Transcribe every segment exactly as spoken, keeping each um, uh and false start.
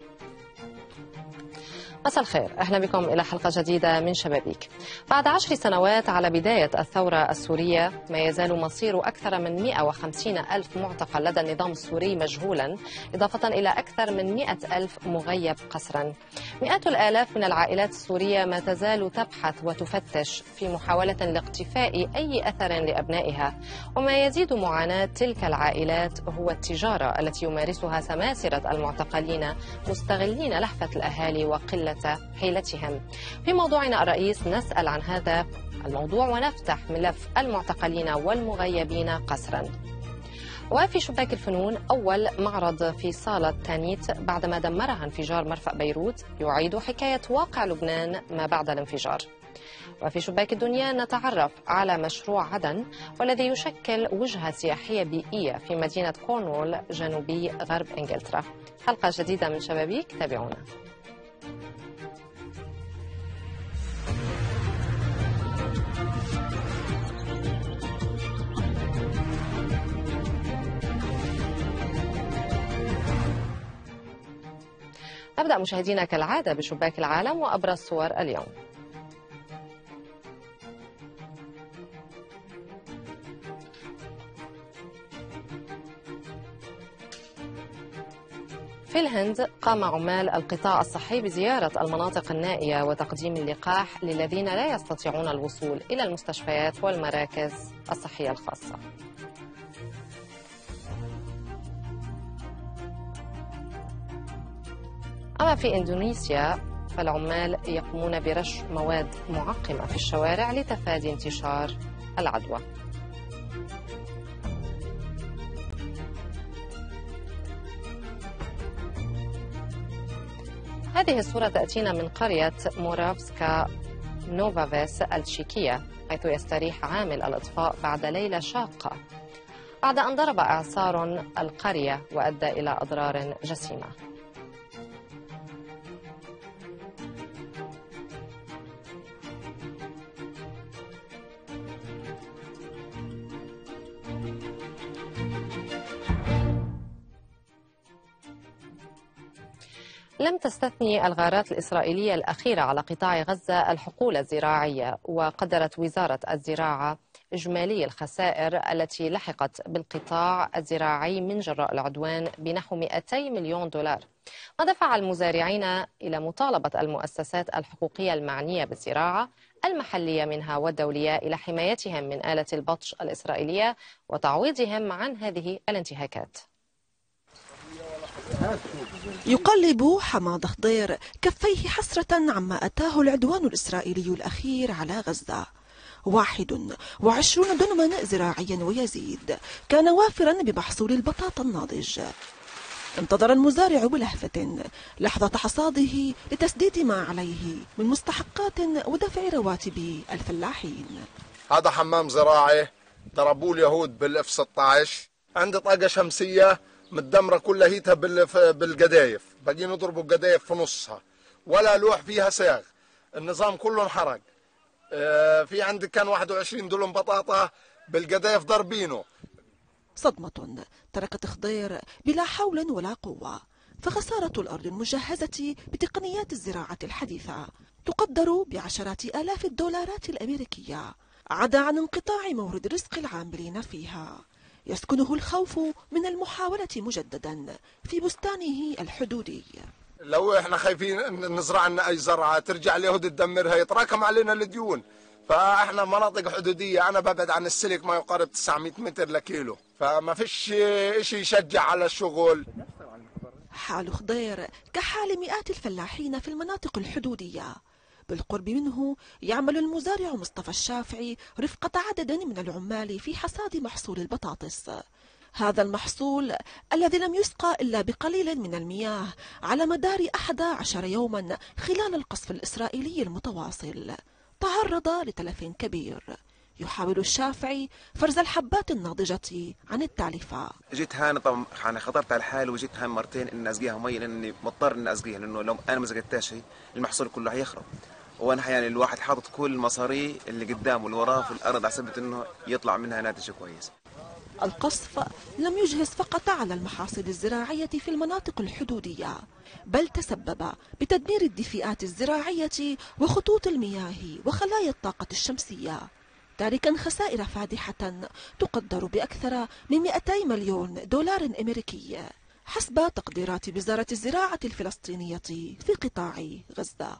مساء الخير، أهلا بكم إلى حلقة جديدة من شبابيك. بعد عشر سنوات على بداية الثورة السورية، ما يزال مصير أكثر من مئة وخمسين ألف معتقل لدى النظام السوري مجهولا، إضافة إلى أكثر من مئة ألف مغيب قسرا. مئات الآلاف من العائلات السورية ما تزال تبحث وتفتش في محاولة لاقتفاء أي أثر لأبنائها، وما يزيد معاناة تلك العائلات هو التجارة التي يمارسها سماسرة المعتقلين مستغلين لهفة الأهالي وقلة حيلتهم. في موضوعنا الرئيس نسأل عن هذا الموضوع ونفتح ملف المعتقلين والمغيبين قسرا. وفي شباك الفنون، أول معرض في صالة تانيت بعدما دمرها انفجار مرفأ بيروت يعيد حكاية واقع لبنان ما بعد الانفجار. وفي شباك الدنيا نتعرف على مشروع عدن والذي يشكل وجهة سياحية بيئية في مدينة كورنوول جنوبي غرب إنجلترا. حلقة جديدة من شبابيك، تابعونا. نبدأ مشاهدينا كالعادة بشباك العالم وأبرز صور اليوم. في الهند، قام عمال القطاع الصحي بزيارة المناطق النائية وتقديم اللقاح للذين لا يستطيعون الوصول إلى المستشفيات والمراكز الصحية الخاصة. أما في إندونيسيا، فالعمال يقومون برش مواد معقمة في الشوارع لتفادي انتشار العدوى. هذه الصورة تأتينا من قرية مورافسكا نوفافيس التشيكية، حيث يستريح عامل الإطفاء بعد ليلة شاقة بعد أن ضرب إعصار القرية وأدى إلى أضرار جسيمة. لم تستثني الغارات الإسرائيلية الأخيرة على قطاع غزة الحقول الزراعية، وقدرت وزارة الزراعة إجمالي الخسائر التي لحقت بالقطاع الزراعي من جراء العدوان بنحو مئتي مليون دولار، ما دفع المزارعين إلى مطالبة المؤسسات الحقوقية المعنية بالزراعة المحلية منها والدولية إلى حمايتهم من آلة البطش الإسرائيلية وتعويضهم عن هذه الانتهاكات. يقلب حماد خضير كفيه حسرة عما أتاه العدوان الإسرائيلي الأخير على غزة. واحد وعشرون دنما زراعيا ويزيد كان وافرا بمحصول البطاطا الناضج. انتظر المزارع بلهفة لحظة حصاده لتسديد ما عليه من مستحقات ودفع رواتب الفلاحين. هذا حمام زراعي ضربوه اليهود بالاف ستة عشر، عندي طاقة شمسية متدمرة كلها هيتها بالقدايف، باقيين يضربوا القدايف في نصها ولا لوح فيها ساغ، النظام كله انحرق. في عندك كان واحد وعشرين دلم بطاطا بالقدايف ضربينه. صدمة تركت خضير بلا حول ولا قوة، فخسارة الأرض المجهزة بتقنيات الزراعة الحديثة تقدر بعشرات آلاف الدولارات الأمريكية، عدا عن انقطاع مورد رزق العاملين فيها. يسكنه الخوف من المحاولة مجددا في بستانه الحدودي. لو احنا خايفين نزرع لنا اي زرعه ترجع اليهود تدمرها، يتراكم علينا الديون. فاحنا مناطق حدوديه، انا ببعد عن السلك ما يقارب تسعمئة متر لكيلو، فما فيش شيء يشجع على الشغل. حال خضير كحال مئات الفلاحين في المناطق الحدوديه. بالقرب منه يعمل المزارع مصطفى الشافعي رفقة عدد من العمال في حصاد محصول البطاطس. هذا المحصول الذي لم يسقى إلا بقليل من المياه على مدار أحد عشر يوما خلال القصف الإسرائيلي المتواصل تعرض لتلف كبير. يحاول الشافعي فرز الحبات الناضجة عن التعلفة. جيت هان طبعا انا خطرت على الحال، وجيت هان مرتين ان اسقيها مي لاني مضطر ان اسقيها، لانه لو انا ما سقيتهاش المحصول كله هيخرب. وانا يعني الواحد حاطط كل مصاريه اللي قدامه واللي وراه في الارض على سبيل انه يطلع منها ناتج كويس. القصف لم يجهز فقط على المحاصيل الزراعية في المناطق الحدودية، بل تسبب بتدمير الدفئات الزراعية وخطوط المياه وخلايا الطاقة الشمسية، تاركا خسائر فادحة تقدر بأكثر من مئتي مليون دولار أمريكي حسب تقديرات وزارة الزراعة الفلسطينية في قطاع غزة.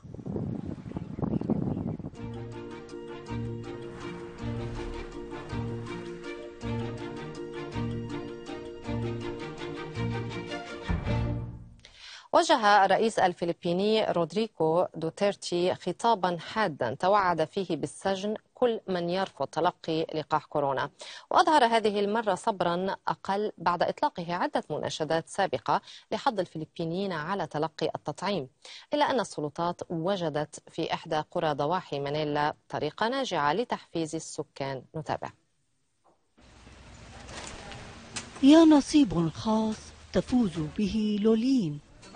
وجه الرئيس الفلبيني رودريغو دوتيرتي خطابا حادا توعد فيه بالسجن كل من يرفض تلقي لقاح كورونا، وأظهر هذه المرة صبرا أقل بعد إطلاقه عدة مناشدات سابقة لحض الفلبينيين على تلقي التطعيم، إلا أن السلطات وجدت في إحدى قرى ضواحي مانيلا طريقة ناجعة لتحفيز السكان. نتابع. يا نصيب خاص تفوز به لولين،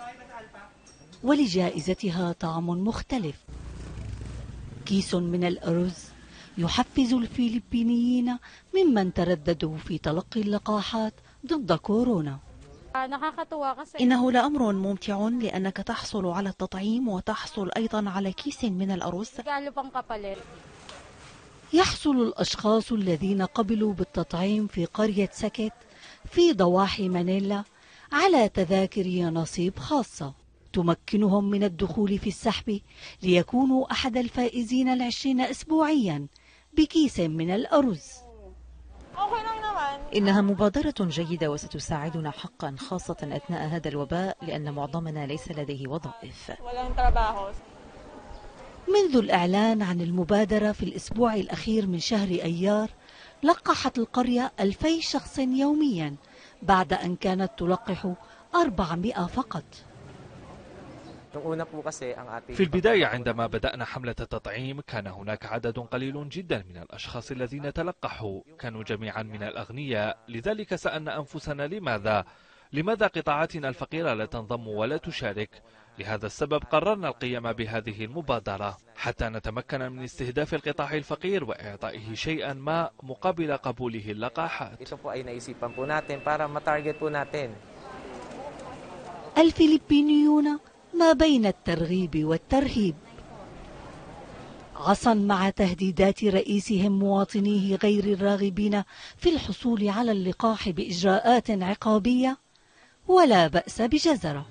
ولجائزتها طعم مختلف. كيس من الأرز يحفز الفلبينيين ممن ترددوا في تلقي اللقاحات ضد كورونا. إنه لأمر ممتع لأنك تحصل على التطعيم وتحصل أيضا على كيس من الأرز. يحصل الأشخاص الذين قبلوا بالتطعيم في قرية سكت في ضواحي مانيلا على تذاكر يا نصيب خاصة تمكنهم من الدخول في السحب ليكونوا أحد الفائزين العشرين أسبوعيا بكيس من الأرز. إنها مبادرة جيدة وستساعدنا حقا، خاصة أثناء هذا الوباء لأن معظمنا ليس لديه وظائف. منذ الإعلان عن المبادرة في الأسبوع الأخير من شهر أيار لقحت القرية ألفي شخص يوميا بعد أن كانت تلقح أربعمائة فقط. في البداية عندما بدأنا حملة التطعيم كان هناك عدد قليل جدا من الأشخاص الذين تلقحوا، كانوا جميعا من الأغنياء، لذلك سألنا أنفسنا لماذا؟ لماذا قطاعاتنا الفقيرة لا تنضم ولا تشارك؟ لهذا السبب قررنا القيام بهذه المبادرة حتى نتمكن من استهداف القطاع الفقير وإعطائه شيئا ما مقابل قبوله اللقاحات. الفلبينيون ما بين الترغيب والترهيب، عصا مع تهديدات رئيسهم مواطنيه غير الراغبين في الحصول على اللقاح بإجراءات عقابية، ولا بأس بجزرة.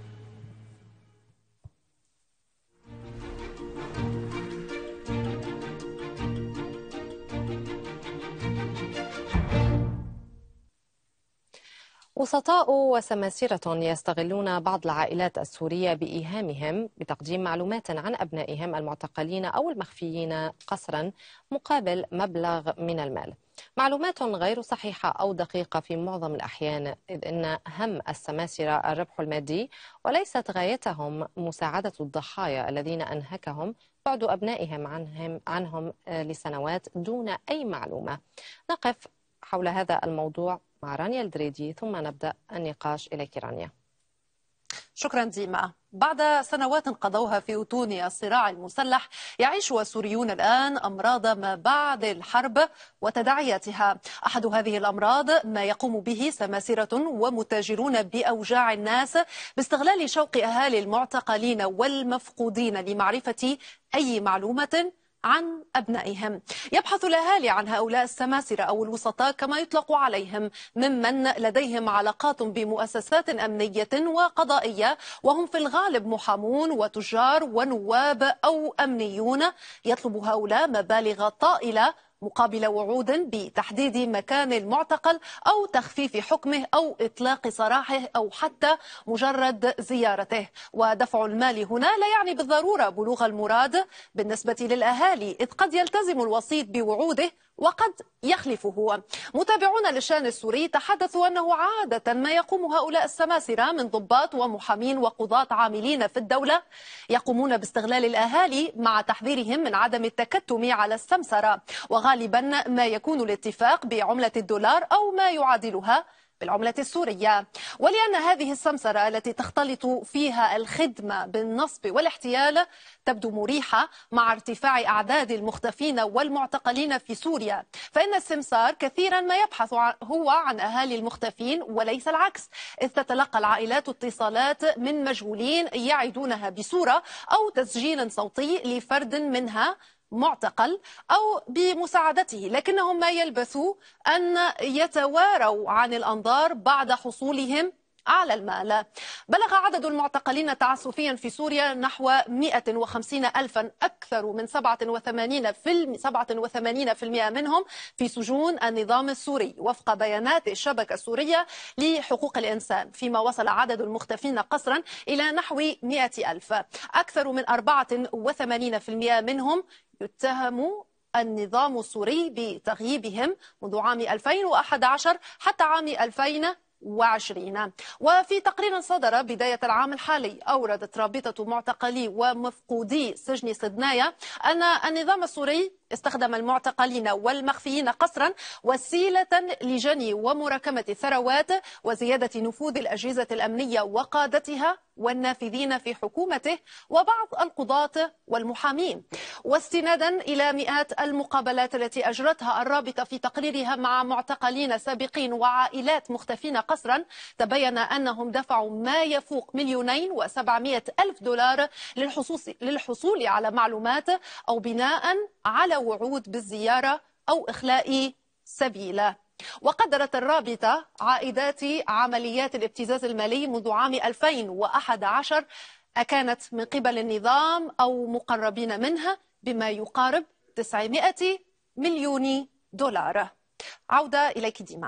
وسطاء وسماسرة يستغلون بعض العائلات السورية بإيهامهم بتقديم معلومات عن أبنائهم المعتقلين أو المخفيين قسرا مقابل مبلغ من المال، معلومات غير صحيحة أو دقيقة في معظم الأحيان، إذ أن هم السماسرة الربح المادي وليست غايتهم مساعدة الضحايا الذين أنهكهم بعد أبنائهم عنهم, عنهم لسنوات دون أي معلومة. نقف حول هذا الموضوع مع رانيا الدريدي ثم نبدأ النقاش. إليك رانيا. شكرا ديما. بعد سنوات قضوها في أتون الصراع المسلح يعيش السوريون الآن أمراض ما بعد الحرب وتداعياتها. أحد هذه الأمراض ما يقوم به سماسرة ومتاجرون بأوجاع الناس باستغلال شوق أهالي المعتقلين والمفقودين لمعرفة أي معلومة عن أبنائهم. يبحث الأهالي عن هؤلاء السماسرة أو الوسطاء كما يطلق عليهم، ممن لديهم علاقات بمؤسسات أمنية وقضائية، وهم في الغالب محامون وتجار ونواب أو أمنيون. يطلب هؤلاء مبالغ طائلة مقابل وعود بتحديد مكان المعتقل أو تخفيف حكمه أو إطلاق سراحه أو حتى مجرد زيارته. ودفع المال هنا لا يعني بالضرورة بلوغ المراد بالنسبة للأهالي، إذ قد يلتزم الوسيط بوعوده وقد يخلفه. متابعون للشأن السوري تحدثوا أنه عادة ما يقوم هؤلاء السماسرة من ضباط ومحامين وقضاة عاملين في الدولة يقومون باستغلال الأهالي مع تحذيرهم من عدم التكتم على السمسرة، وغالبا ما يكون الاتفاق بعملة الدولار أو ما يعادلها بالعملة السورية. ولأن هذه السمسرة التي تختلط فيها الخدمة بالنصب والاحتيال تبدو مريحة مع ارتفاع أعداد المختفين والمعتقلين في سوريا، فإن السمسار كثيرا ما يبحث هو عن أهالي المختفين وليس العكس، إذ تتلقى العائلات اتصالات من مجهولين يعدونها بصورة أو تسجيل صوتي لفرد منها معتقل أو بمساعدته، لكنهم ما يلبثوا أن يتواروا عن الأنظار بعد حصولهم على المال. بلغ عدد المعتقلين تعسفيا في سوريا نحو مئة وخمسين ألفا، أكثر من سبعة وثمانين بالمئة منهم في سجون النظام السوري وفق بيانات الشبكة السورية لحقوق الإنسان، فيما وصل عدد المختفين قسرا إلى نحو مئة ألف. أكثر من أربعة وثمانين بالمئة منهم يتهم النظام السوري بتغييبهم منذ عام ألفين وأحد عشر حتى عام ألفين وعشرين. وفي تقرير صدر بداية العام الحالي أوردت رابطة معتقلي ومفقودي سجن صدنايا أن النظام السوري استخدم المعتقلين والمخفيين قسرا وسيلة لجني ومراكمة الثروات وزيادة نفوذ الأجهزة الأمنية وقادتها والنافذين في حكومته وبعض القضاة والمحامين. واستنادا إلى مئات المقابلات التي أجرتها الرابطة في تقريرها مع معتقلين سابقين وعائلات مختفين قسرا، تبين أنهم دفعوا ما يفوق مليونين وسبعمائة ألف دولار للحصول على معلومات أو بناء على وعود بالزيارة أو إخلاء سبيله. وقدرت الرابطة عائدات عمليات الابتزاز المالي منذ عام ألفين وأحد عشر أكانت من قبل النظام أو مقربين منها بما يقارب تسعمائة مليون دولار. عودة إليك ديما.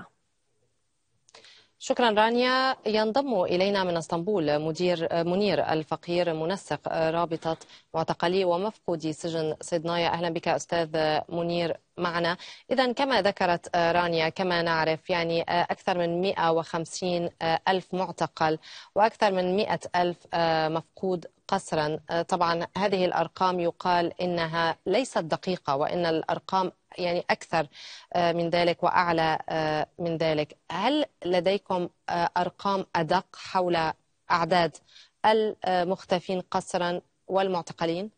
شكرا رانيا. ينضم إلينا من اسطنبول مدير منير الفقير منسق رابطة معتقلي ومفقودي سجن صدنايا. أهلا بك أستاذ منير معنا. إذا كما ذكرت رانيا، كما نعرف يعني أكثر من مئة وخمسين ألف معتقل وأكثر من مئة ألف مفقود قسرا. طبعا هذه الأرقام يقال إنها ليست دقيقة، وإن الأرقام يعني أكثر من ذلك وأعلى من ذلك. هل لديكم أرقام أدق حول أعداد المختفين قسرا والمعتقلين؟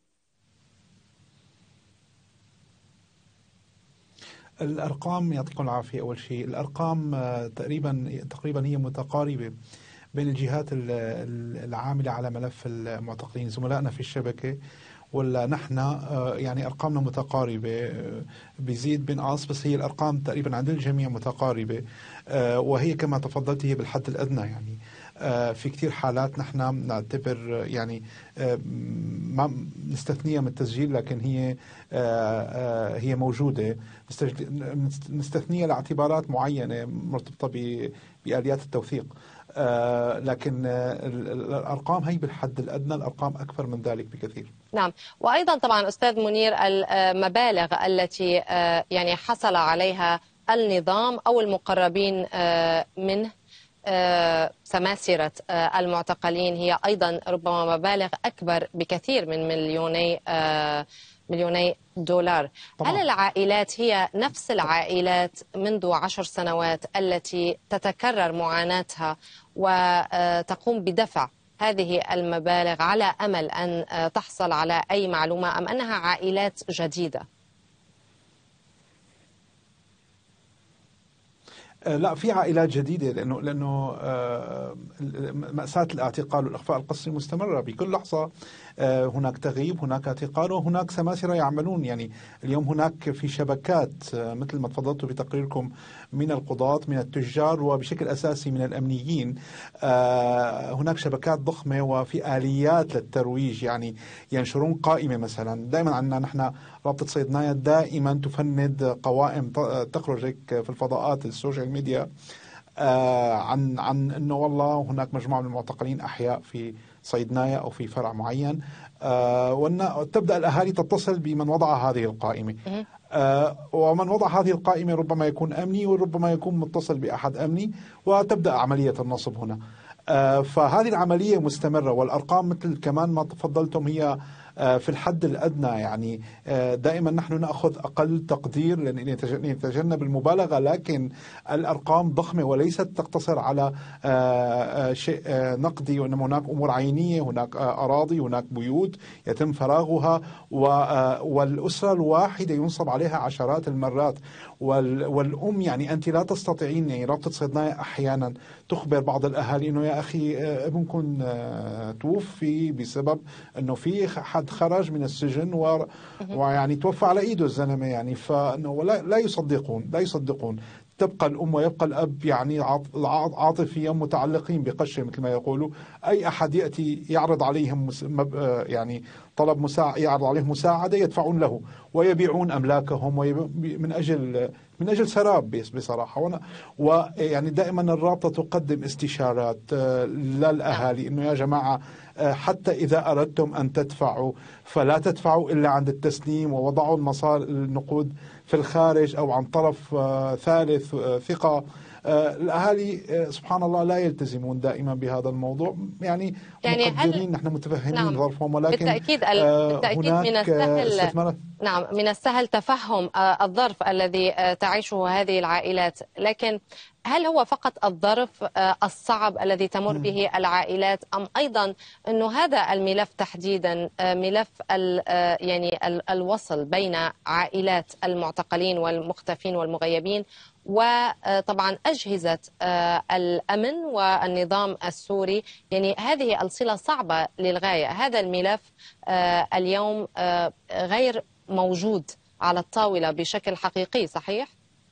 الأرقام يعطيكم العافية. أول شيء الأرقام تقريبا تقريبا هي متقاربة بين الجهات العاملة على ملف المعتقلين، زملائنا في الشبكة ولا نحن، يعني أرقامنا متقاربة، بيزيد بينقص، بس هي الأرقام تقريبا عند الجميع متقاربة، وهي كما تفضلت هي بالحد الأدنى. يعني في كثير حالات نحن نعتبر يعني ما نستثنيها من التسجيل، لكن هي هي موجودة، نستثنيها لاعتبارات معينة مرتبطة بآليات التوثيق. آه لكن آه الأرقام هي بالحد الأدنى، الأرقام أكثر من ذلك بكثير. نعم. وأيضا طبعا أستاذ منير، المبالغ التي آه يعني حصل عليها النظام أو المقربين آه منه آه سماسرة آه المعتقلين هي أيضا ربما مبالغ أكبر بكثير من مليوني آه مليوني دولار. طبعا. هل العائلات هي نفس العائلات منذ عشر سنوات التي تتكرر معاناتها وتقوم بدفع هذه المبالغ على أمل أن تحصل على أي معلومة، أم أنها عائلات جديدة؟ لا، في عائلات جديدة، لأنه لأنه مأساة الاعتقال والإخفاء القسري مستمرة. بكل لحظة هناك تغييب، هناك اعتقال، وهناك سماسرة يعملون. يعني اليوم هناك في شبكات مثل ما تفضلتوا بتقريركم من القضاة، من التجار، وبشكل أساسي من الأمنيين. هناك شبكات ضخمة وفي آليات للترويج، يعني ينشرون قائمة مثلا. دائما عندنا نحن رابطة صيدنايا دائما تفند قوائم تخرج في الفضاءات السوشيال ميديا عن عن انه والله هناك مجموعة من المعتقلين أحياء في صيدنايا أو في فرع معين، وتبدأ الأهالي تتصل بمن وضع هذه القائمة، ومن وضع هذه القائمة ربما يكون أمني وربما يكون متصل بأحد أمني، وتبدأ عملية النصب هنا. فهذه العملية مستمرة، والأرقام مثل كمان ما تفضلتم هي في الحد الأدنى. يعني دائما نحن نأخذ أقل تقدير لنتجنب المبالغة، لكن الأرقام ضخمة وليست تقتصر على شيء نقدي، وإنما هناك أمور عينية، هناك أراضي، هناك بيوت يتم فراغها، والأسرة الواحدة ينصب عليها عشرات المرات. والأم يعني أنت لا تستطيعين، يعني رابطة صيدنايا أحيانا تخبر بعض الأهالي إنه يا أخي ابنكم توفي بسبب إنه في حد خرج من السجن و... ويعني توفى على إيده الزلمة، يعني فإنه لا لا يصدقون لا يصدقون تبقى الأم ويبقى الأب يعني عاطفيا متعلقين بقشة مثل ما يقولوا. أي أحد يأتي يعرض عليهم يعني طلب مساعدة، يعرض عليهم مساعدة، يدفعون له ويبيعون أملاكهم من أجل من أجل سراب بصراحة. ويعني دائما الرابطة تقدم استشارات للأهالي إنه يا جماعة حتى إذا أردتم أن تدفعوا فلا تدفعوا إلا عند التسليم، ووضعوا المصاري النقود في الخارج أو عن طرف ثالث ثقة. الأهالي سبحان الله لا يلتزمون دائما بهذا الموضوع، يعني, يعني مقدرين، نحن متفهمين نعم ظرفهم، ولكن بالتأكيد, بالتأكيد من السهل نعم من السهل تفهم الظرف الذي تعيشه هذه العائلات، لكن هل هو فقط الظرف الصعب الذي تمر به العائلات، أم أيضا أنه هذا الملف تحديدا ملف يعني الوصل بين عائلات المعتقلين والمختفين والمغيبين وطبعا أجهزة الأمن والنظام السوري؟ يعني هذه الصلة صعبة للغاية. هذا الملف اليوم غير موجود على الطاولة بشكل حقيقي، صحيح؟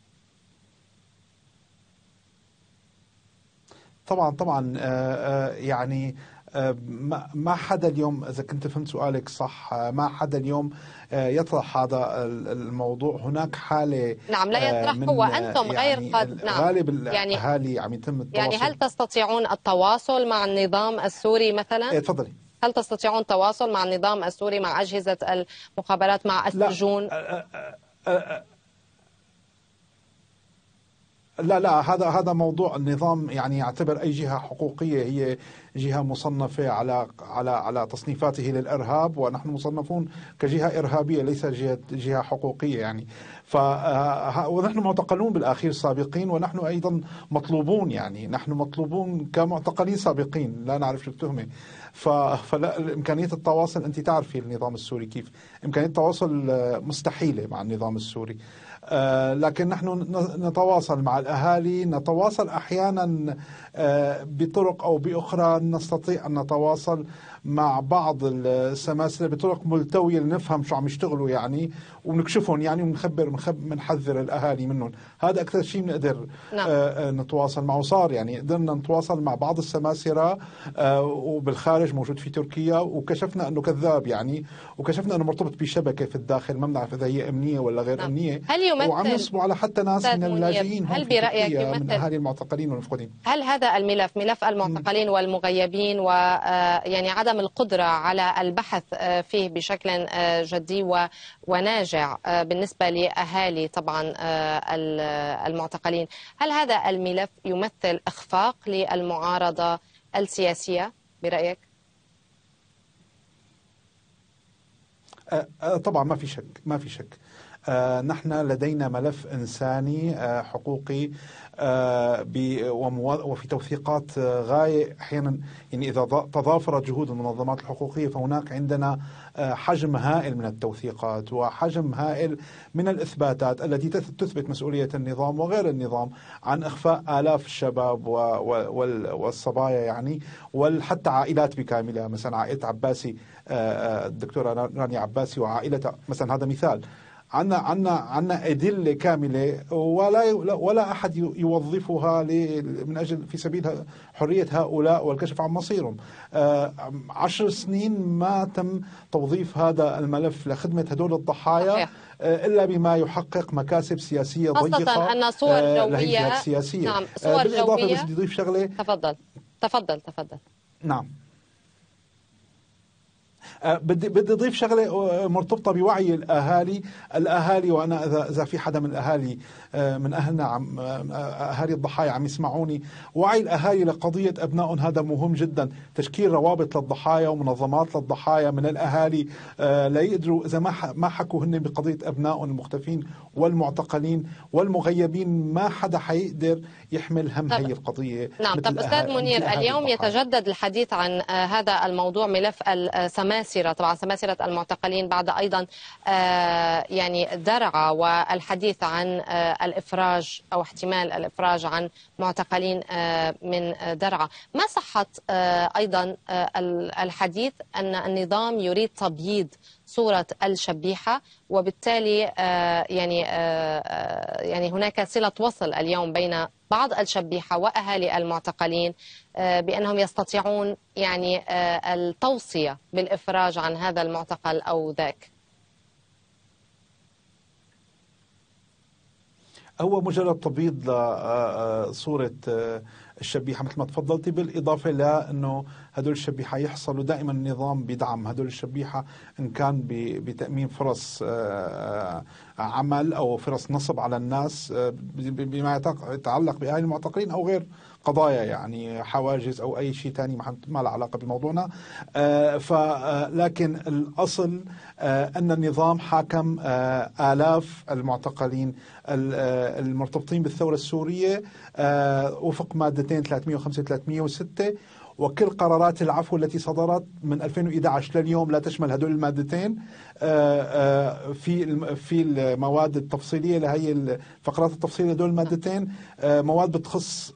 طبعا طبعا يعني ما حدا اليوم، إذا كنت فهمت سؤالك صح، ما حدا اليوم يطرح هذا الموضوع. هناك حالة نعم لا يطرح هو أنتم يعني غير قد نعم غالب الأهالي يعني عم يتم التواصل. يعني هل تستطيعون التواصل مع النظام السوري مثلا؟ ايه تفضلي. هل تستطيعون التواصل مع النظام السوري، مع أجهزة المخابرات، مع السجون؟ لا. أ أ لا لا هذا هذا موضوع النظام، يعني يعتبر أي جهة حقوقية هي جهة مصنفة على على على تصنيفاته للإرهاب، ونحن مصنفون كجهة إرهابية ليس جهة جهة حقوقية يعني. ف ونحن معتقلون بالأخير سابقين، ونحن أيضا مطلوبون، يعني نحن مطلوبون كمعتقلين سابقين، لا نعرف شو التهمة. فلا إمكانية التواصل، أنت تعرفي النظام السوري كيف إمكانية التواصل مستحيلة مع النظام السوري. آه لكن نحن نتواصل مع الأهالي، نتواصل أحيانا آه بطرق أو بأخرى، نستطيع أن نتواصل مع بعض السماسرة بطرق ملتوية لنفهم شو عم يشتغلوا يعني، ونكشفهم يعني، ونخبر ونحذر الأهالي منهم. هذا أكثر شيء بنقدر نعم. آه نتواصل معه. صار يعني قدرنا نتواصل مع بعض السماسرة آه وبالخارج موجود في تركيا، وكشفنا أنه كذاب يعني، وكشفنا أنه مرتبط بشبكة في الداخل، ما بنعرف إذا هي أمنية ولا غير نعم. أمنية. هل يمثل وعم يصبوا على حتى ناس من اللاجئين هل برأيك يمثل من أهالي المعتقلين والمفقودين؟ هل هذا الملف ملف المعتقلين والمغيبين ويعني عدم القدرة على البحث فيه بشكل جدي وناجع بالنسبة لأهالي طبعا المعتقلين، هل هذا الملف يمثل إخفاق للمعارضة السياسية برأيك؟ طبعا ما في شك ما في شك آه نحن لدينا ملف إنساني آه حقوقي آه وفي توثيقات آه غاية أحيانا، يعني إذا تضافرت جهود المنظمات الحقوقية فهناك عندنا آه حجم هائل من التوثيقات وحجم هائل من الإثباتات التي تثبت مسؤولية النظام وغير النظام عن إخفاء آلاف الشباب والصبايا يعني، وحتى عائلات بكاملها. مثلا عائلة عباسي آه الدكتورة رانيا عباسي وعائلتها مثلا، هذا مثال. عنا عنا عنا أدلة كاملة ولا ولا أحد يوظفها من أجل في سبيل حرية هؤلاء والكشف عن مصيرهم. عشر سنين ما تم توظيف هذا الملف لخدمة هدول الضحايا إلا بما يحقق مكاسب سياسية ضيقة، خاصة أن صور جوية سياسية. نعم صور بالإضافة بس بدي أضيف شغلة. تفضل تفضل تفضل. نعم بدي بدي اضيف شغله مرتبطه بوعي الاهالي الاهالي وانا اذا اذا في حدا من الاهالي من اهلنا عم اهالي الضحايا عم يسمعوني، وعي الاهالي لقضيه ابنائهم هذا مهم جدا. تشكيل روابط للضحايا ومنظمات للضحايا من الاهالي لا يقدروا اذا ما ما حكوا هن بقضيه ابنائهم المختفين والمعتقلين والمغيبين، ما حدا حيقدر يحمل هم هي القضيه. نعم. طب استاذ منير، اليوم يتجدد الحديث عن هذا الموضوع، ملف السماسره، طبعا سماسره المعتقلين بعد ايضا يعني درعا، والحديث عن الافراج او احتمال الافراج عن معتقلين من درعا. ما صحه ايضا الحديث ان النظام يريد تبييض صورة الشبيحة، وبالتالي يعني يعني هناك صلة وصل اليوم بين بعض الشبيحة وأهالي المعتقلين بأنهم يستطيعون يعني التوصية بالإفراج عن هذا المعتقل أو ذاك؟ هو مجرد تبييض لصورة الشبيحة مثل ما تفضلتي، بالإضافة لأنه هدول الشبيحة يحصلوا دائما النظام بدعم هدول الشبيحة، إن كان بتأمين فرص عمل أو فرص نصب على الناس بما يتعلق بأهل المعتقلين أو غير قضايا يعني حواجز أو أي شيء تاني ما له علاقة بموضوعنا. لكن الأصل أن النظام حاكم آلاف المعتقلين المرتبطين بالثورة السورية وفق مادتين ثلاثمئة وخمسة ثلاثمئة وستة، وكل قرارات العفو التي صدرت من ألفين وإحدى عشر لليوم لا تشمل هدول المادتين. في في المواد التفصيليه اللي هي الفقرات التفصيليه لهدول المادتين مواد بتخص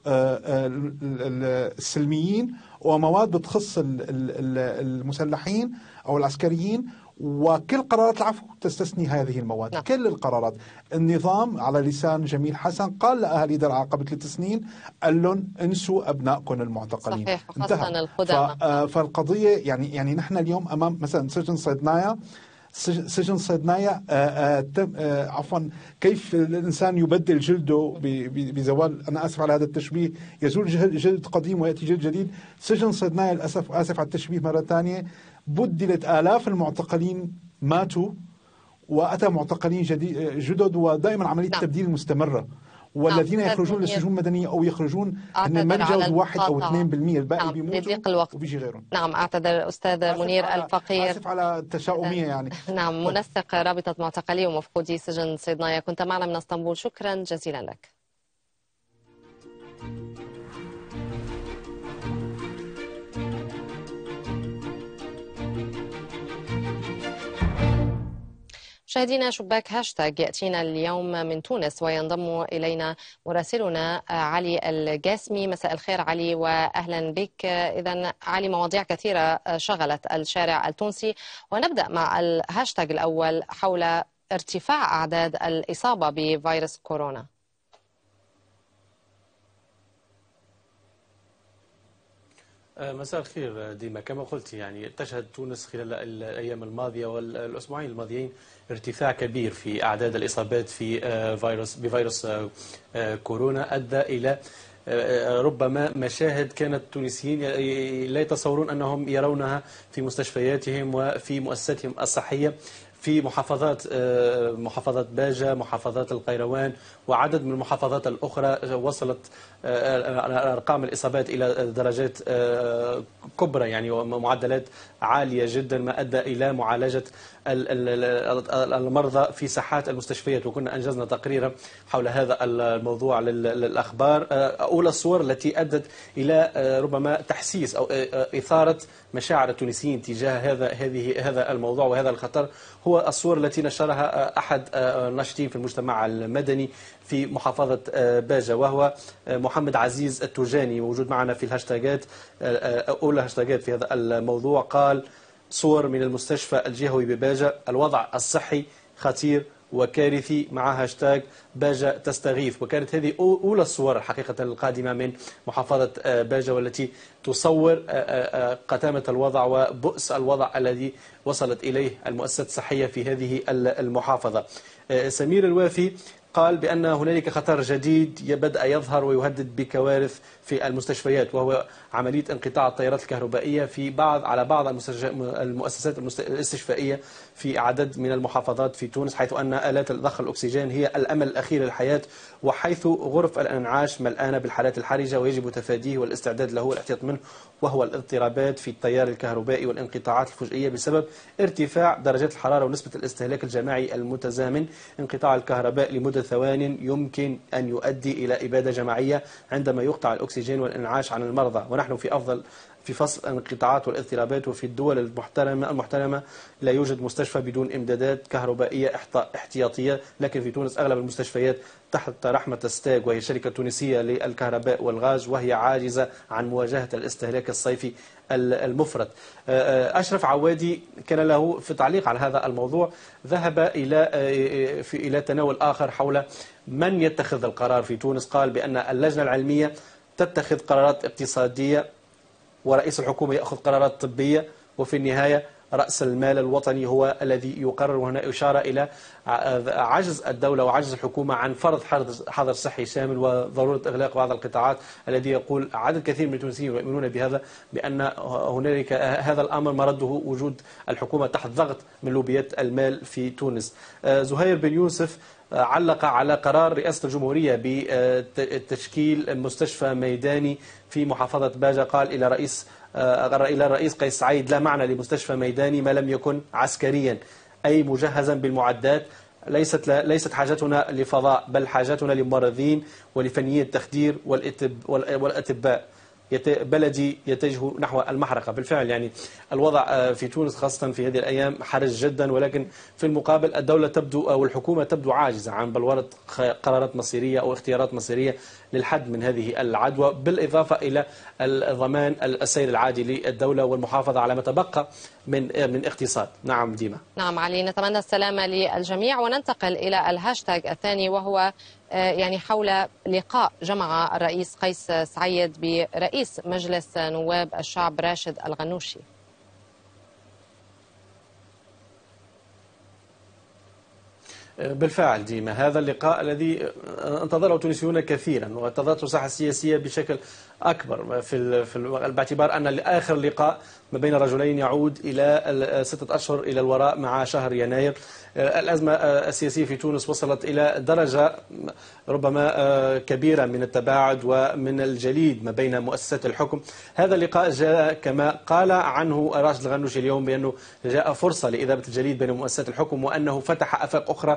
السلميين ومواد بتخص المسلحين او العسكريين، وكل قرارات العفو تستثني هذه المواد. نعم. كل القرارات. النظام على لسان جميل حسن قال لأهالي درعا قبل ثلاث سنين، قال لهم انسوا أبنائكم المعتقلين. صحيح. انتهى. فالقضية يعني يعني نحن اليوم أمام مثلا سجن صيدنايا سجن صيدنايا عفوا كيف الإنسان يبدل جلده بزوال، أنا آسف على هذا التشبيه، يزول جلد قديم ويأتي جلد جديد. سجن صيدنايا للأسف، آسف على التشبيه مرة ثانية، بدلت آلاف المعتقلين ماتوا وأتى معتقلين جدد، ودائما عملية نعم. تبديل مستمرة. والذين نعم. يخرجون للسجون المدنية أو يخرجون أن ما يتجاوز واحد أو اثنين بالمئة، الباقي نعم. بيموتوا وبيجي غيرهم. نعم. أعتذر أستاذ منير الفقير، آسف على التشاؤمية يعني. نعم. منسق رابطة معتقلي ومفقودي سجن صيدنايا، كنت معنا من اسطنبول، شكرا جزيلا لك. مشاهدينا، شباك هاشتاج يأتينا اليوم من تونس، وينضم إلينا مراسلنا علي الجاسمي. مساء الخير علي وأهلا بك. إذن علي، مواضيع كثيرة شغلت الشارع التونسي، ونبدأ مع الهاشتاج الأول حول ارتفاع أعداد الإصابة بفيروس كورونا. مساء الخير ديما. كما قلت يعني تشهد تونس خلال الأيام الماضية والأسبوعين الماضيين ارتفاع كبير في أعداد الإصابات في فيروس بفيروس كورونا، أدى إلى ربما مشاهد كانت التونسيين لا يتصورون أنهم يرونها في مستشفياتهم وفي مؤسساتهم الصحية في محافظات محافظات باجة، محافظات القيروان، وعدد من المحافظات الأخرى. وصلت أرقام الإصابات إلى درجات كبرى يعني ومعدلات عالية جدا، ما أدى إلى معالجة المرضى في ساحات المستشفيات. وكنا أنجزنا تقريرا حول هذا الموضوع للأخبار. أولى الصور التي أدت إلى ربما تحسيس أو إثارة مشاعر التونسيين تجاه هذا هذه هذا الموضوع وهذا الخطر هو الصور التي نشرها أحد الناشطين في المجتمع المدني في محافظة باجة، وهو محمد عزيز التوجاني، موجود معنا في الهاشتاجات. أولى هاشتاجات في هذا الموضوع قال: صور من المستشفى الجهوي بباجة، الوضع الصحي خطير وكارثي، مع هاشتاج باجة تستغيث. وكانت هذه أولى الصور الحقيقة القادمة من محافظة باجة، والتي تصور قتامة الوضع وبؤس الوضع الذي وصلت إليه المؤسسات الصحية في هذه المحافظة. سمير الوافي قال بأن هنالك خطر جديد بدأ يظهر ويهدد بكوارث في المستشفيات، وهو عملية انقطاع التيارات الكهربائية في بعض على بعض المؤسسات الاستشفائية في عدد من المحافظات في تونس، حيث أن آلات ضخ الأكسجين هي الأمل الأخير للحياة، وحيث غرف الإنعاش ملآنة بالحالات الحرجة ويجب تفاديه والاستعداد له والاحتياط منه، وهو الاضطرابات في التيار الكهربائي والانقطاعات الفجئية بسبب ارتفاع درجات الحرارة ونسبة الاستهلاك الجماعي المتزامن. انقطاع الكهرباء لمدة ثوان يمكن أن يؤدي إلى إبادة جماعية عندما يقطع الأكسجين والإنعاش عن المرضى، ونحن في أفضل في فصل الانقطاعات والاضطرابات، وفي الدول المحترمة المحترمة لا يوجد مستشفى بدون إمدادات كهربائية احتياطية، لكن في تونس أغلب المستشفيات تحت رحمة ستاغ، وهي شركة تونسية للكهرباء والغاز، وهي عاجزة عن مواجهة الاستهلاك الصيفي المفرط. أشرف عوادي كان له في تعليق على هذا الموضوع ذهب إلى في إلى تناول آخر حول من يتخذ القرار في تونس. قال بأن اللجنة العلمية تتخذ قرارات اقتصادية ورئيس الحكومة يأخذ قرارات طبية، وفي النهاية رأس المال الوطني هو الذي يقرر. وهنا إشارة إلى عجز الدولة وعجز الحكومة عن فرض حظر صحي شامل وضرورة إغلاق بعض القطاعات، الذي يقول عدد كثير من التونسيين يؤمنون بهذا، بأن هنالك هذا الأمر مرده وجود الحكومة تحت ضغط من لوبيات المال في تونس. زهير بن يوسف علق على قرار رئاسة الجمهورية بتشكيل مستشفى ميداني في محافظة باجة. قال إلى رئيس إلى الرئيس قيس سعيد: لا معنى لمستشفى ميداني ما لم يكن عسكريا، أي مجهزا بالمعدات. ليست ليست حاجتنا لفضاء، بل حاجتنا لممرضين ولفنيي التخدير والأطباء. بلدي يتجه نحو المحرقة. بالفعل يعني الوضع في تونس خاصة في هذه الأيام حرج جدا، ولكن في المقابل الدولة تبدو أو الحكومة تبدو عاجزة عن بلورة قرارات مصيرية أو اختيارات مصيرية للحد من هذه العدوى، بالإضافة إلى الضمان السير العادي للدولة والمحافظة على ما تبقى من من اقتصاد. نعم ديما. نعم علي، نتمنى السلامة للجميع، وننتقل إلى الهاشتاج الثاني، وهو يعني حول لقاء جمع الرئيس قيس سعيد برئيس مجلس نواب الشعب راشد الغنوشي. بالفعل ديما، هذا اللقاء الذي انتظره التونسيون كثيرا وانتظرته الساحة السياسية بشكل أكبر، في في باعتبار أن آخر لقاء ما بين رجلين يعود إلى ستة أشهر إلى الوراء مع شهر يناير. الأزمة السياسية في تونس وصلت إلى درجة ربما كبيرة من التباعد ومن الجليد ما بين مؤسسات الحكم. هذا اللقاء جاء كما قال عنه راشد الغنوشي اليوم بأنه جاء فرصة لإذابة الجليد بين مؤسسات الحكم، وأنه فتح آفاق أخرى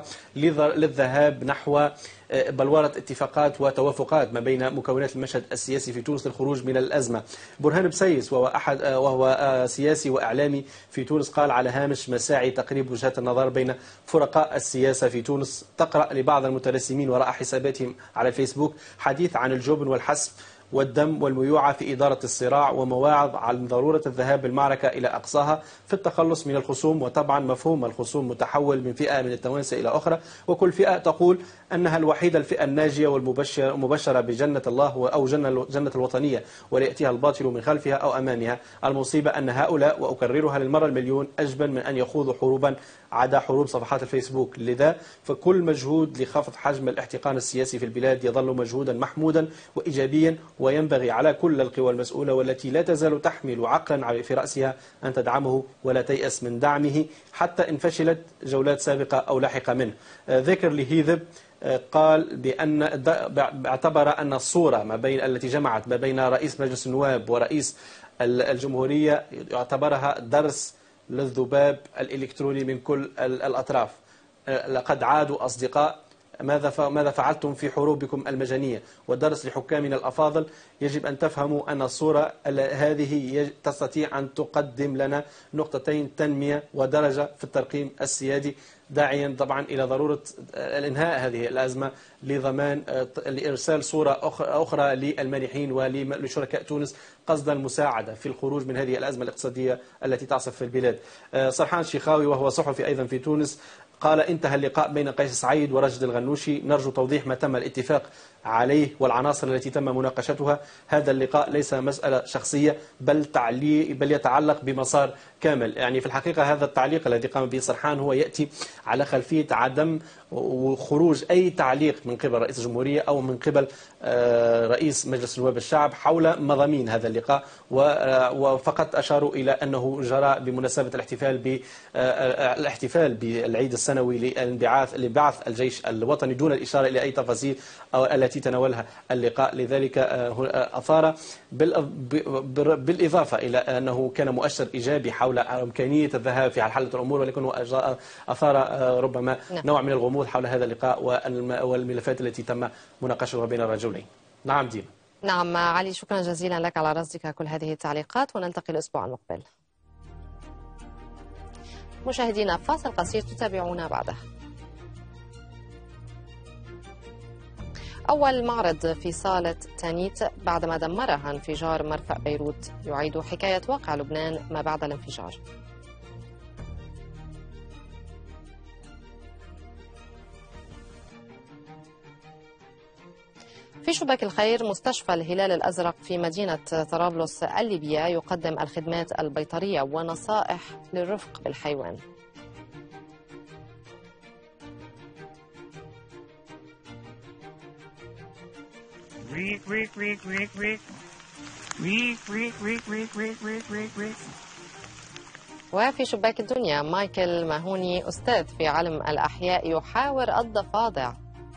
للذهاب نحو بلورة اتفاقات وتوافقات ما بين مكونات المشهد السياسي في تونس للخروج من الأزمة. برهان بسيس وهو أحد وهو سياسي وإعلامي في تونس قال على هامش مساعي تقريب وجهات النظر بين فرقاء السياسة في تونس: تقرأ لبعض المترسمين وراء حساباتهم على الفيسبوك حديث عن الجبن والحسب والدم والميوعة في إدارة الصراع، ومواعظ عن ضرورة الذهاب بالمعركة إلى أقصاها في التخلص من الخصوم. وطبعا مفهوم الخصوم متحول من فئة من التوانسة إلى أخرى، وكل فئة تقول أنها الوحيدة الفئة الناجية والمبشرة بجنة الله أو جنة جنة الوطنية، وليأتيها الباطل من خلفها أو أمامها. المصيبة أن هؤلاء، وأكررها للمرة المليون، أجبن من أن يخوضوا حروبا عدا حروب صفحات الفيسبوك. لذا فكل مجهود لخفض حجم الاحتقان السياسي في البلاد يظل مجهودا محمودا وإيجابيا، وينبغي على كل القوى المسؤولة والتي لا تزال تحمل عقلا في رأسها أن تدعمه ولا تيأس من دعمه حتى إن فشلت جولات سابقة أو لاحقة منه. ذكر لهيذب قال بأن اعتبر أن الصورة ما بين التي جمعت ما بين رئيس مجلس النواب ورئيس الجمهورية يعتبرها درس للذباب الإلكتروني من كل الأطراف. لقد عادوا أصدقاء، ماذا ماذا فعلتم في حروبكم المجانية؟ والدرس لحكامنا الأفاضل: يجب أن تفهموا أن الصورة هذه تستطيع أن تقدم لنا نقطتين تنمية ودرجة في الترقيم السيادي، داعيا طبعا إلى ضرورة الإنهاء هذه الأزمة لضمان لإرسال صورة أخرى للمانحين ولشركاء تونس قصد المساعدة في الخروج من هذه الأزمة الاقتصادية التي تعصف في البلاد. سرحان شيخاوي وهو صحفي أيضا في تونس قال: انتهى اللقاء بين قيس سعيد وراشد الغنوشي، نرجو توضيح ما تم الاتفاق عليه والعناصر التي تم مناقشتها. هذا اللقاء ليس مسألة شخصية بل تعليق بل يتعلق بمسار كامل. يعني في الحقيقة هذا التعليق الذي قام به سرحان هو يأتي على خلفية عدم وخروج أي تعليق من قبل رئيس الجمهورية أو من قبل رئيس مجلس نواب الشعب حول مضامين هذا اللقاء، وفقط أشاروا إلى أنه جرى بمناسبة الاحتفال بالاحتفال بالعيد السنوي لانبعاث لبعث الجيش الوطني دون الإشارة إلى أي تفاصيل التي تناولها اللقاء. لذلك أثار بالإضافة إلى أنه كان مؤشر إيجابي حول إمكانية الذهاب في حالة الأمور، ولكنه أثار ربما نوع من الغموض حول هذا اللقاء والملفات التي تم مناقشتها بين الرجلين. نعم ديما. نعم علي، شكرا جزيلا لك على رصدك كل هذه التعليقات، ونلتقي الأسبوع المقبل. مشاهدينا فاصل قصير تتابعونا بعده. أول معرض في صالة تانيت بعدما دمرها انفجار مرفأ بيروت يعيد حكاية واقع لبنان ما بعد الانفجار. في شباك الخير، مستشفى الهلال الأزرق في مدينة طرابلس الليبية يقدم الخدمات البيطرية ونصائح للرفق بالحيوان. وفي شباك الدنيا، مايكل ماهوني أستاذ في علم الأحياء يحاور الضفادع.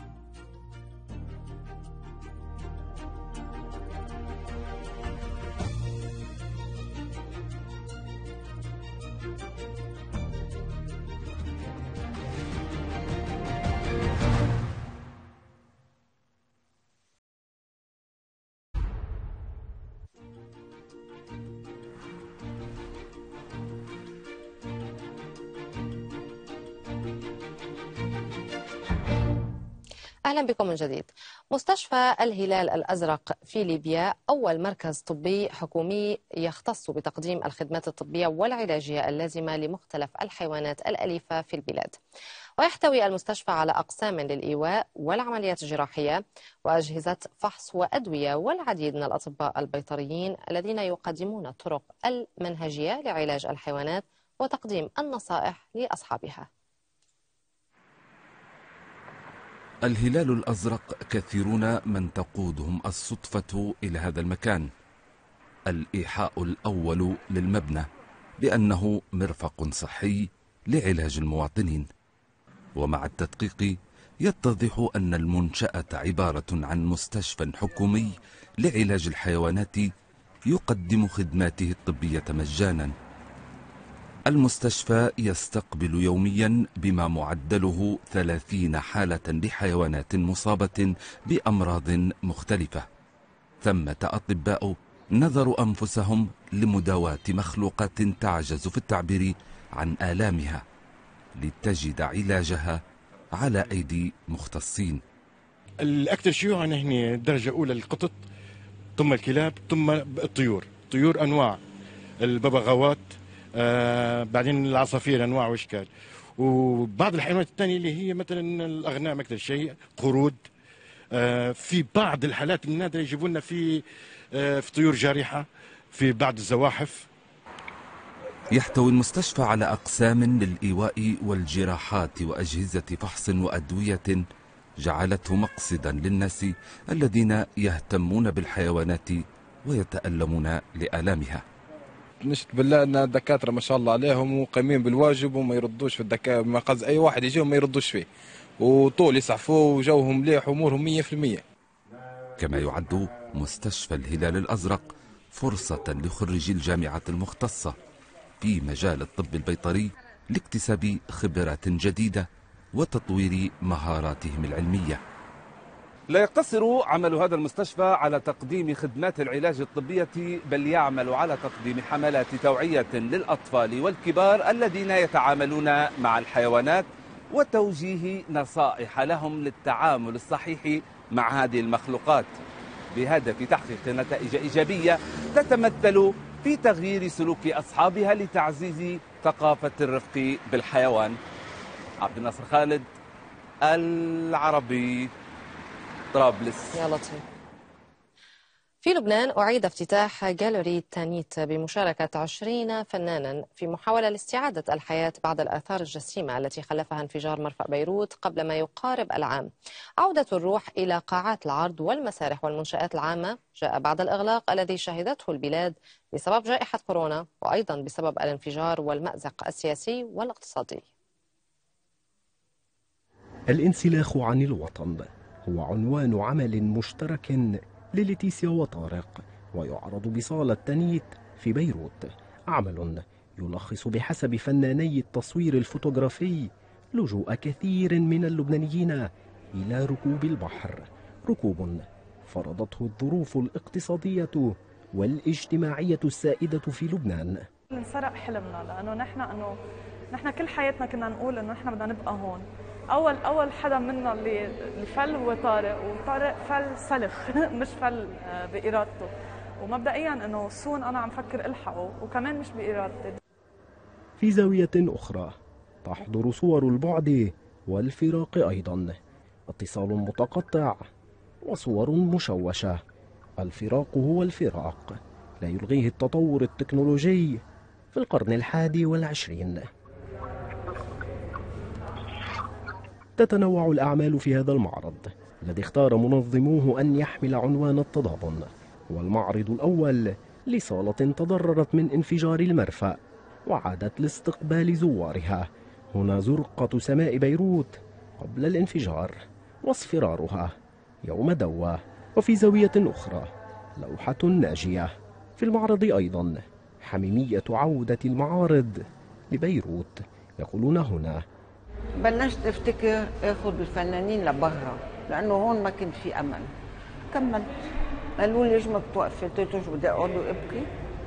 أهلا بكم من جديد. مستشفى الهلال الأزرق في ليبيا أول مركز طبي حكومي يختص بتقديم الخدمات الطبية والعلاجية اللازمة لمختلف الحيوانات الأليفة في البلاد، ويحتوي المستشفى على أقسام للإيواء والعمليات الجراحية وأجهزة فحص وأدوية والعديد من الأطباء البيطريين الذين يقدمون الطرق المنهجية لعلاج الحيوانات وتقديم النصائح لأصحابها. الهلال الأزرق كثيرون من تقودهم الصدفة إلى هذا المكان. الإيحاء الأول للمبنى بأنه مرفق صحي لعلاج المواطنين، ومع التدقيق يتضح أن المنشأة عبارة عن مستشفى حكومي لعلاج الحيوانات يقدم خدماته الطبية مجانا. المستشفى يستقبل يوميا بما معدله ثلاثين حالة لحيوانات مصابة بأمراض مختلفة. ثمة أطباء نذروا أنفسهم لمداواة مخلوقات تعجز في التعبير عن آلامها لتجد علاجها على أيدي مختصين. الأكثر شيوعا هنا درجة أولى القطط، ثم الكلاب، ثم الطيور. طيور أنواع الببغاوات، آه بعدين العصافير انواع واشكال، وبعض الحيوانات الثانيه اللي هي مثلا الاغنام اكثر شيء، قرود. آه في بعض الحالات النادره يجيبوا لنا في آه في طيور جارحه في بعض الزواحف. يحتوي المستشفى على اقسام للايواء والجراحات واجهزه فحص وادويه جعلته مقصدا للناس الذين يهتمون بالحيوانات ويتألمون لآلامها. نشهد بالله ان الدكاتره ما شاء الله عليهم وقايمين بالواجب وما يردوش في الدكاتره، ما قصد اي واحد يجيهم ما يردوش فيه، وطول يسعفوه وجوهم مليح وامورهم مية في المية. كما يعد مستشفى الهلال الازرق فرصه لخريجي الجامعه المختصه في مجال الطب البيطري لاكتساب خبرات جديده وتطوير مهاراتهم العلميه. لا يقتصر عمل هذا المستشفى على تقديم خدمات العلاج الطبية، بل يعمل على تقديم حملات توعية للأطفال والكبار الذين يتعاملون مع الحيوانات وتوجيه نصائح لهم للتعامل الصحيح مع هذه المخلوقات بهدف تحقيق نتائج إيجابية تتمثل في تغيير سلوك أصحابها لتعزيز ثقافة الرفق بالحيوان. عبد الناصر خالد، العربي، طرابلس. يا لطيف. في لبنان أعيد افتتاح جاليري تانيت بمشاركة عشرين فنانا في محاولة لاستعادة الحياة بعد الآثار الجسيمة التي خلفها انفجار مرفأ بيروت قبل ما يقارب العام. عودة الروح إلى قاعات العرض والمسارح والمنشآت العامة جاء بعد الإغلاق الذي شهدته البلاد بسبب جائحة كورونا، وأيضا بسبب الانفجار والمأزق السياسي والاقتصادي. الانسلاخ عن الوطن هو عنوان عمل مشترك لليتيسيا وطارق، ويعرض بصالة تانيت في بيروت. عمل يلخص بحسب فناني التصوير الفوتوغرافي لجوء كثير من اللبنانيين إلى ركوب البحر، ركوب فرضته الظروف الاقتصادية والاجتماعية السائدة في لبنان. انسرق حلمنا، لأنه نحن أنه نحن كل حياتنا كنا نقول أنه نحن بدنا نبقى هون. أول أول حدا منا اللي اللي فل هو طارق، وطارق فل سلخ مش فل بإرادته، ومبدئيا إنه صون أنا عم فكر ألحقه وكمان مش بإرادتي. في زاوية أخرى تحضر صور البعد والفراق أيضا، اتصال متقطع وصور مشوشة. الفراق هو الفراق، لا يلغيه التطور التكنولوجي في القرن الحادي والعشرين. تتنوع الأعمال في هذا المعرض الذي اختار منظموه أن يحمل عنوان التضامن، والمعرض الأول لصالة تضررت من انفجار المرفأ وعادت لاستقبال زوارها. هنا زرقة سماء بيروت قبل الانفجار واصفرارها يوم دوى. وفي زاوية أخرى لوحة ناجية. في المعرض أيضا حميمية عودة المعارض لبيروت. يقولون هنا بلشت افتكر اخذ الفنانين لبهرة لانه هون ما كنت في امل. كملت، قالوا لي ليش ما بتوقفي؟ قلت لهم شو بدي اقعد وابكي؟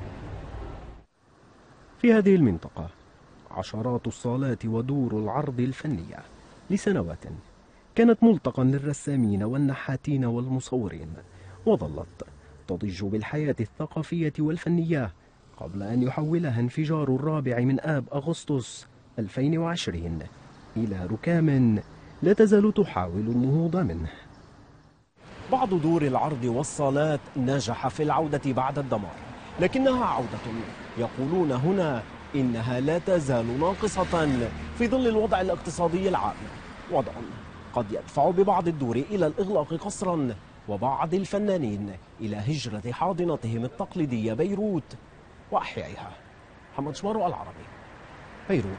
في هذه المنطقة عشرات الصالات ودور العرض الفنية. لسنوات كانت ملتقى للرسامين والنحاتين والمصورين، وظلت تضج بالحياة الثقافية والفنية قبل أن يحولها انفجار الرابع من آب أغسطس ألفين وعشرين إلى ركام لا تزال تحاول النهوض منه. بعض دور العرض والصالات نجح في العودة بعد الدمار، لكنها عودة يقولون هنا إنها لا تزال ناقصة في ظل الوضع الاقتصادي العام، وضع قد يدفع ببعض الدور إلى الإغلاق قسرا وبعض الفنانين إلى هجرة حاضنتهم التقليدية بيروت وأحيائها. محمد شمارو، العربي، بيروت.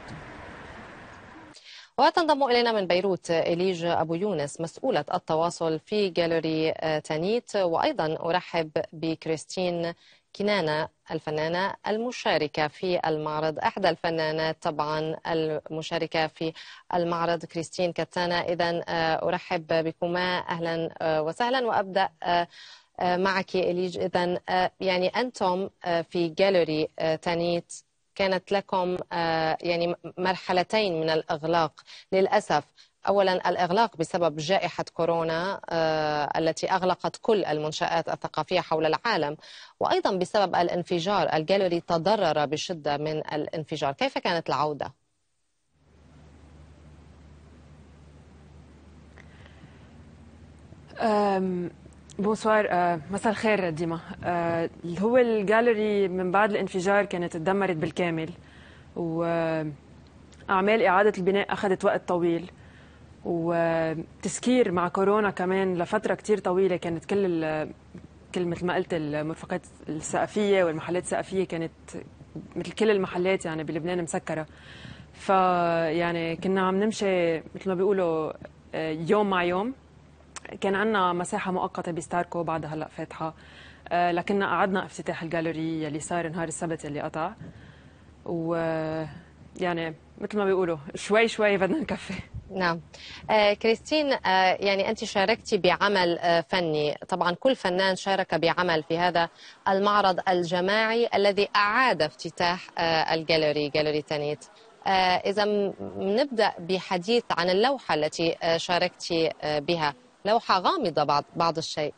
وتنضم إلينا من بيروت إليج أبو يونس مسؤولة التواصل في جاليري تانيت، وأيضا أرحب بكريستين كنانة الفنانة المشاركة في المعرض، أحدى الفنانات طبعا المشاركة في المعرض. كريستين كتانة، إذن أرحب بكما، أهلا وسهلا. وأبدأ معك إليج. إذن يعني أنتم في جاليري تانيت كانت لكم يعني مرحلتين من الإغلاق للأسف. أولا الإغلاق بسبب جائحة كورونا التي أغلقت كل المنشآت الثقافية حول العالم، وأيضا بسبب الانفجار. الجاليري تضرر بشدة من الانفجار. كيف كانت العودة؟ بونسوار، مساء الخير ديما. هو الجاليري من بعد الانفجار كانت تدمرت بالكامل، وأعمال إعادة البناء أخذت وقت طويل، وتسكير مع كورونا كمان لفترة كتير طويلة. كانت كل كل مثل ما قلت المرفقات السقفية والمحلات السقفية كانت مثل كل المحلات يعني بلبنان مسكرة. فيعني كنا عم نمشي مثل ما بيقولوا يوم مع يوم. كان عندنا مساحة مؤقتة بستاركو بعدها هلا فاتحة، لكننا قعدنا افتتاح الجاليري اللي صار نهار السبت اللي قطع، ويعني مثل ما بيقولوا شوي شوي بدنا نكفي. نعم. آه كريستين، آه يعني أنت شاركتي بعمل آه فني، طبعا كل فنان شارك بعمل في هذا المعرض الجماعي الذي أعاد افتتاح آه الجاليري، جاليري تانيت. آه إذا نبدأ بحديث عن اللوحة التي آه شاركتي آه بها، لوحة غامضة بعض بعض الشيء.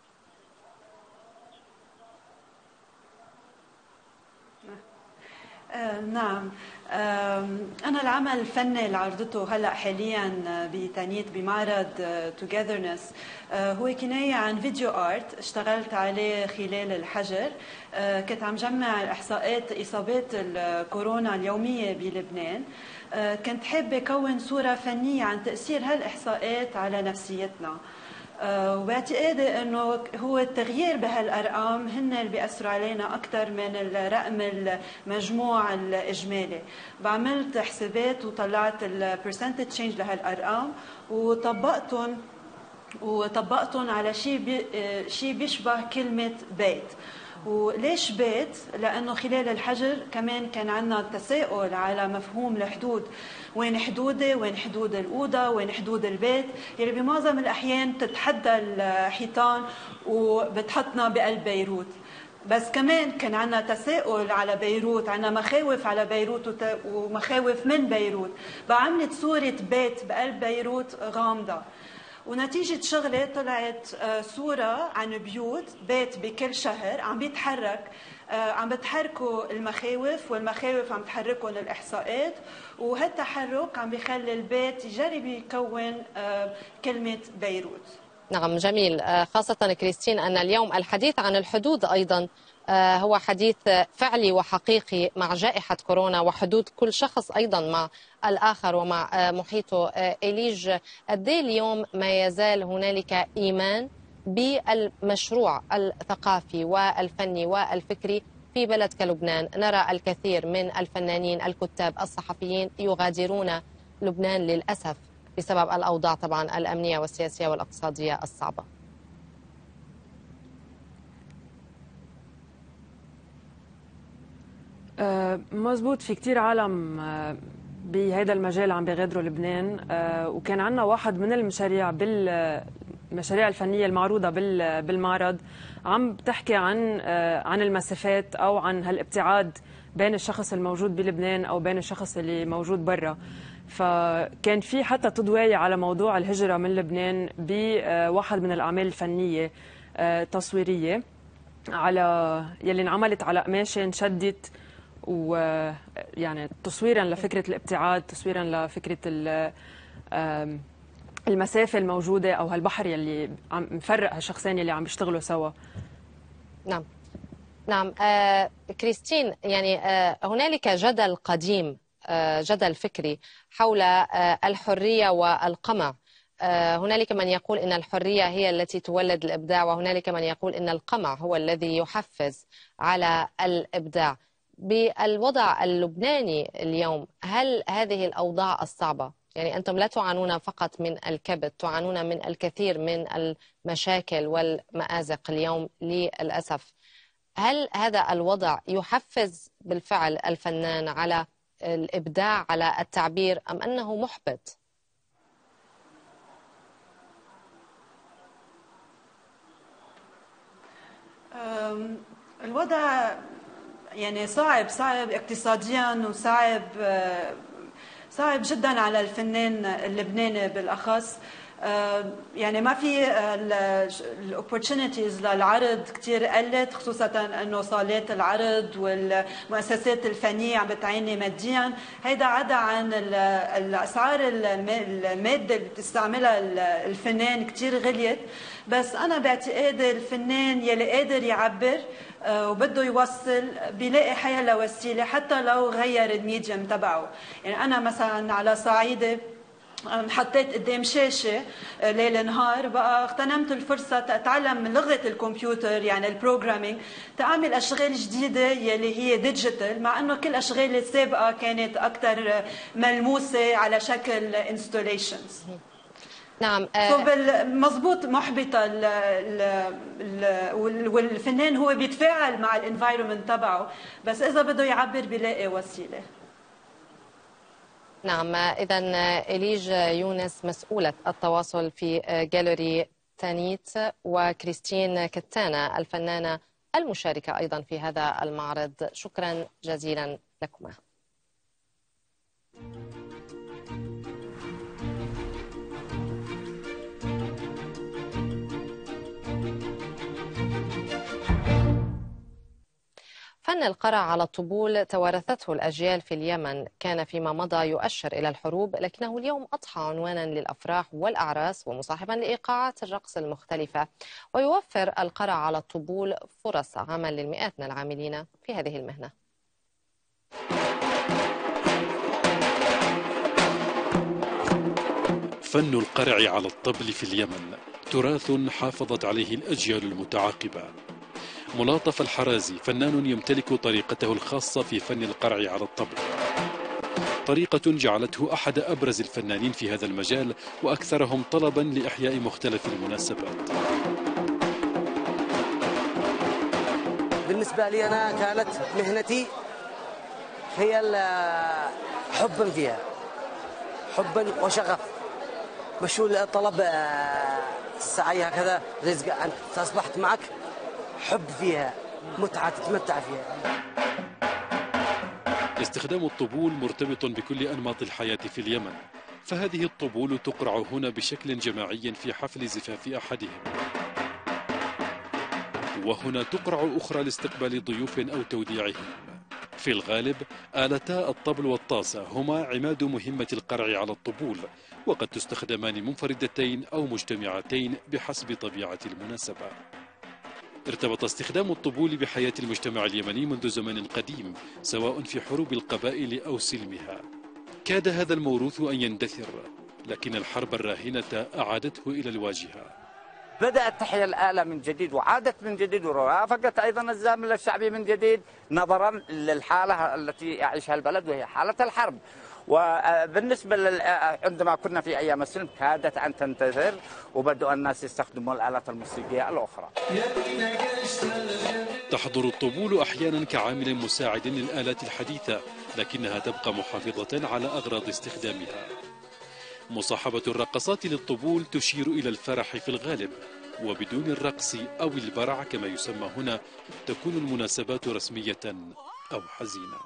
آه نعم. آه أنا العمل الفني اللي عرضته هلأ حاليا بتانيت بمعرض توجذرنس آه هو كناية عن فيديو آرت اشتغلت عليه خلال الحجر. آه كنت عم جمع إحصاءات إصابات الكورونا اليومية بلبنان. آه كنت حابة كون صورة فنية عن تأثير هالإحصاءات على نفسيتنا. أه وباعتقادي انه هو التغيير بهالارقام هن اللي بيأثروا علينا اكثر من الرقم المجموع الاجمالي. بعملت حسابات وطلعت البرسنتج تشينج لهالارقام وطبقتهم وطبقتهم على شيء بي شيء بيشبه كلمه بيت. وليش بيت؟ لأنه خلال الحجر كمان كان عندنا تساؤل على مفهوم الحدود، وين حدودي، وين حدود الأوضة، وين حدود البيت، يلي يعني بمعظم الأحيان بتتحدى الحيطان وبتحطنا بقلب بيروت. بس كمان كان عندنا تساؤل على بيروت، عندنا مخاوف على بيروت ومخاوف من بيروت، بعملت صورة بيت بقلب بيروت غامضة. ونتيجة شغلة طلعت صورة عن بيوت بيت بكل شهر عم بيتحرك، عم بتحركوا المخاوف والمخاوف عم تحركهم الإحصاءات، وهالتحرك عم بيخلي البيت يجرب يكون كلمة بيروت. نعم جميل، خاصة كريستين أن اليوم الحديث عن الحدود أيضا هو حديث فعلي وحقيقي مع جائحة كورونا، وحدود كل شخص أيضا مع الآخر ومع محيطه. إليج، قد ايه اليوم ما يزال هنالك إيمان بالمشروع الثقافي والفني والفكري في بلد كلبنان؟ نرى الكثير من الفنانين الكتاب الصحفيين يغادرون لبنان للأسف بسبب الأوضاع طبعا الأمنية والسياسية والاقتصادية الصعبة. آه مزبوط، في كتير عالم آه بهذا المجال عم بيغادروا لبنان. آه وكان عندنا واحد من المشاريع بالمشاريع الفنية المعروضة بالمعرض عم بتحكي عن آه عن المسافات أو عن هالابتعاد بين الشخص الموجود بلبنان أو بين الشخص اللي موجود برا. فكان في حتى تضوية على موضوع الهجرة من لبنان بواحد من الأعمال الفنية آه تصويرية على يلي انعملت على قماشة انشدت، ويعني تصويرا لفكرة الابتعاد، تصويرا لفكرة المسافة الموجودة أو هالبحر يلي عم مفرق هالشخصين يلي عم بيشتغلوا سوا. نعم نعم آه كريستين، يعني آه هنالك جدل قديم، آه جدل فكري حول آه الحرية والقمع. آه هنالك من يقول إن الحرية هي التي تولد الإبداع، وهنالك من يقول إن القمع هو الذي يحفز على الإبداع. بالوضع اللبناني اليوم، هل هذه الأوضاع الصعبة، يعني أنتم لا تعانون فقط من الكبت، تعانون من الكثير من المشاكل والمآزق اليوم للأسف، هل هذا الوضع يحفز بالفعل الفنان على الإبداع، على التعبير، أم أنه محبط؟ الوضع يعني صعب صعب اقتصاديا، وصعب صعب جدا على الفنان اللبناني بالاخص. يعني ما في الاوبورتونيتيز للعرض كثير قلت، خصوصا انه صالات العرض والمؤسسات الفنيه عم بتعاني ماديا. هيدا عدا عن الاسعار الماده اللي بتستعملها الفنان كثير غليت. بس انا باعتقادي الفنان يلي قادر يعبر وبده يوصل بيلاقي حيلا وسيله حتى لو غير الميديم تبعه. يعني انا مثلا على صعيدي حطيت قدام شاشة ليل نهار، بقى اغتنمت الفرصة تتعلم لغة الكمبيوتر يعني البروجرامينج، تعمل أشغال جديدة يلي هي ديجيتال، مع أنه كل أشغال السابقة كانت أكثر ملموسة على شكل انستوليشنز. نعم مضبوط محبطة ال ال والفنان هو بيتفاعل مع الانفايرمنت تبعه، بس إذا بده يعبر بيلاقي وسيلة. نعم، إذا إليج يونس مسؤولة التواصل في جاليري تانيت، وكريستين كتانة الفنانة المشاركة أيضا في هذا المعرض، شكرا جزيلا لكما. فن القرع على الطبول توارثته الأجيال في اليمن، كان فيما مضى يؤشر إلى الحروب، لكنه اليوم أضحى عنوانا للأفراح والأعراس ومصاحبا لإيقاعات الرقص المختلفة، ويوفر القرع على الطبول فرص عمل للمئات من العاملين في هذه المهنة. فن القرع على الطبل في اليمن تراث حافظت عليه الأجيال المتعاقبة. ملاطف الحرازي فنان يمتلك طريقته الخاصة في فن القرع على الطبل، طريقة جعلته أحد أبرز الفنانين في هذا المجال وأكثرهم طلبا لإحياء مختلف المناسبات. بالنسبة لي أنا كانت مهنتي هي حبا فيها، حبا وشغف، مش طلب السعي هكذا رزق، أنت أصبحت معك حب فيها، متعة تتمتع فيها. استخدام الطبول مرتبط بكل أنماط الحياة في اليمن، فهذه الطبول تقرع هنا بشكل جماعي في حفل زفاف أحدهم، وهنا تقرع أخرى لاستقبال ضيوف أو توديعهم. في الغالب آلتا الطبل والطاسة هما عماد مهمة القرع على الطبول، وقد تستخدمان منفردتين أو مجتمعتين بحسب طبيعة المناسبة. ارتبط استخدام الطبول بحياة المجتمع اليمني منذ زمن قديم، سواء في حروب القبائل أو سلمها. كاد هذا الموروث أن يندثر، لكن الحرب الراهنة أعادته إلى الواجهة. بدأت تحيا الآلة من جديد وعادت من جديد، ورافقت أيضا الزامل الشعبي من جديد نظرا للحالة التي يعيشها البلد وهي حالة الحرب. وبالنسبة عندما كنا في أيام السلم كادت أن تنتثر، وبدأ الناس يستخدموا الآلات الموسيقية الأخرى. تحضر الطبول أحيانا كعامل مساعد للآلات الحديثة، لكنها تبقى محافظة على أغراض استخدامها. مصاحبة الرقصات للطبول تشير إلى الفرح في الغالب، وبدون الرقص أو البرع كما يسمى هنا تكون المناسبات رسمية أو حزينة.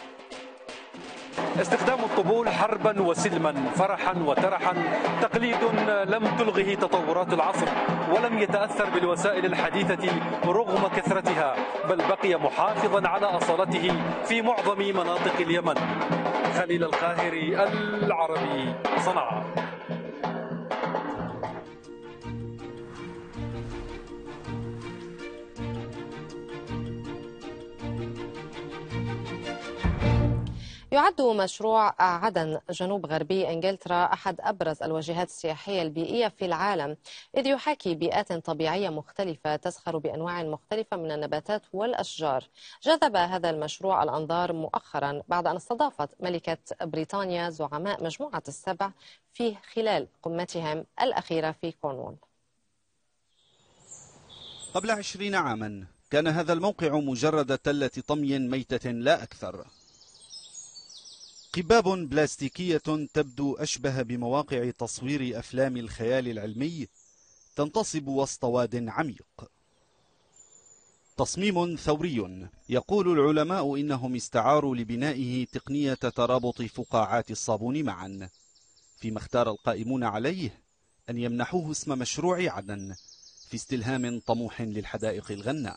استخدام الطبول حربا وسلما، فرحا وترحا، تقليد لم تلغه تطورات العصر ولم يتأثر بالوسائل الحديثة رغم كثرتها، بل بقي محافظا على أصالته في معظم مناطق اليمن. خليل القاهري، العربي، صنعاء. يعد مشروع عدن جنوب غربي إنجلترا أحد أبرز الواجهات السياحية البيئية في العالم، إذ يحاكي بيئات طبيعية مختلفة تزخر بأنواع مختلفة من النباتات والأشجار. جذب هذا المشروع الأنظار مؤخرا بعد أن استضافت ملكة بريطانيا زعماء مجموعة السبع في خلال قمتهم الأخيرة في كورنوول. قبل عشرين عاما كان هذا الموقع مجرد تلة طمي ميتة لا أكثر. قباب بلاستيكية تبدو أشبه بمواقع تصوير أفلام الخيال العلمي تنتصب وسط واد عميق. تصميم ثوري يقول العلماء إنهم استعاروا لبنائه تقنية ترابط فقاعات الصابون معا، فيما اختار القائمون عليه أن يمنحوه اسم مشروع عدن في استلهام طموح للحدائق الغناء.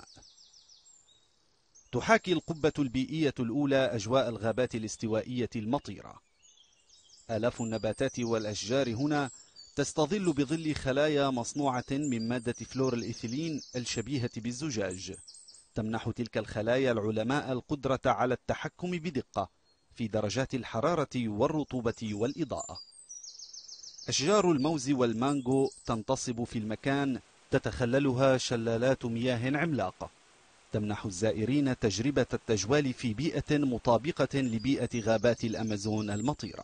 تحاكي القبة البيئية الأولى أجواء الغابات الاستوائية المطيرة. آلاف النباتات والأشجار هنا تستظل بظل خلايا مصنوعة من مادة فلور الإيثيلين الشبيهة بالزجاج، تمنح تلك الخلايا العلماء القدرة على التحكم بدقة في درجات الحرارة والرطوبة والإضاءة. أشجار الموز والمانجو تنتصب في المكان تتخللها شلالات مياه عملاقة، تمنح الزائرين تجربة التجوال في بيئة مطابقة لبيئة غابات الأمازون المطيرة.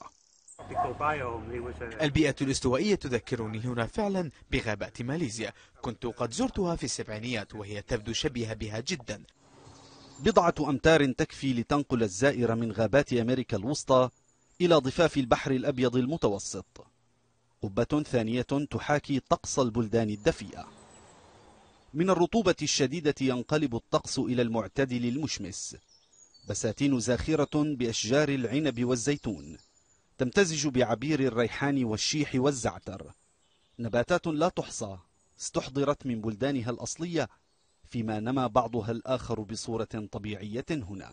البيئة الاستوائية تذكرني هنا فعلا بغابات ماليزيا، كنت قد زرتها في السبعينيات وهي تبدو شبيهة بها جدا. بضعة أمتار تكفي لتنقل الزائر من غابات أمريكا الوسطى إلى ضفاف البحر الأبيض المتوسط. قبة ثانية تحاكي طقس البلدان الدفيئة. من الرطوبة الشديدة ينقلب الطقس إلى المعتدل المشمس. بساتين زاخرة بأشجار العنب والزيتون تمتزج بعبير الريحان والشيح والزعتر، نباتات لا تحصى استحضرت من بلدانها الأصلية فيما نما بعضها الآخر بصورة طبيعية هنا.